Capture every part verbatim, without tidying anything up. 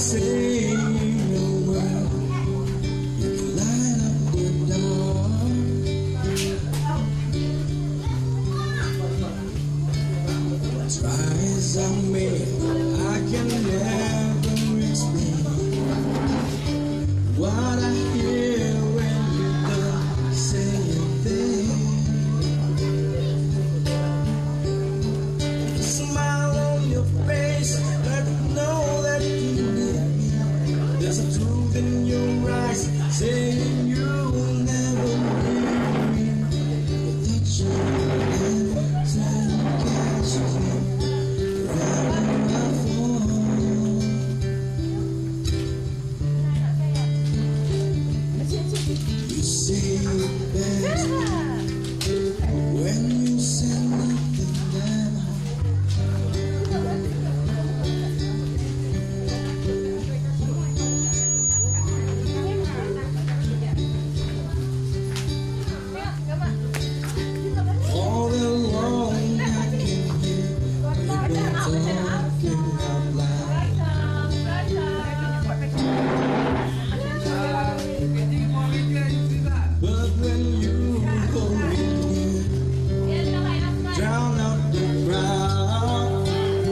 saying a word, you light up the dark. Try as I may, I can never explain what I hear when you don't say a thing. The smile on your face, let me know that you need me. There's a truth in your eyes saying you'll never leave me. That you never tell me catch me wherever I fall. You say it best when you say nothing ever. All alone I can hear people talking out loud. But when you hold me near, drown out the crowd.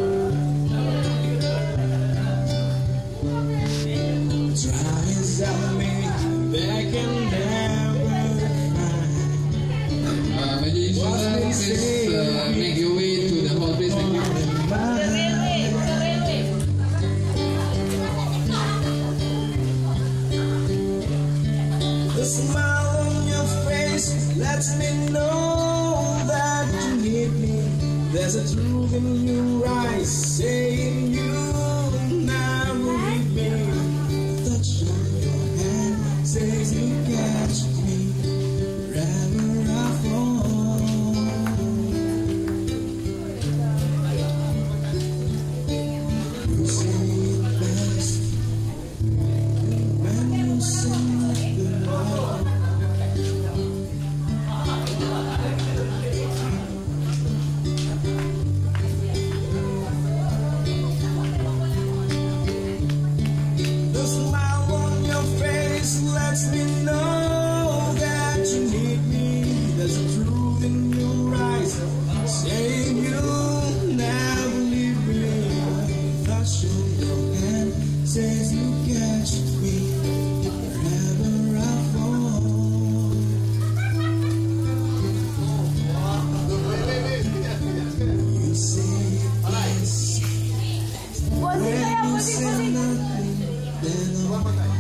Try as I may, they can never find. Uh, my dear students, please uh, make your way to the hall, please. Thank you. The smile on your face lets me know that you need me. There's a truth in your eyes saying you'll never leave me. The touch of your hand says you catch me wherever I fall. You say it best when you say nothing more. The smile on your face lets me know that you need me. There's a truth in your eyes saying you'll never leave me. Touch of your hand says you catch me wherever I fall. You say yes when you say nothing, then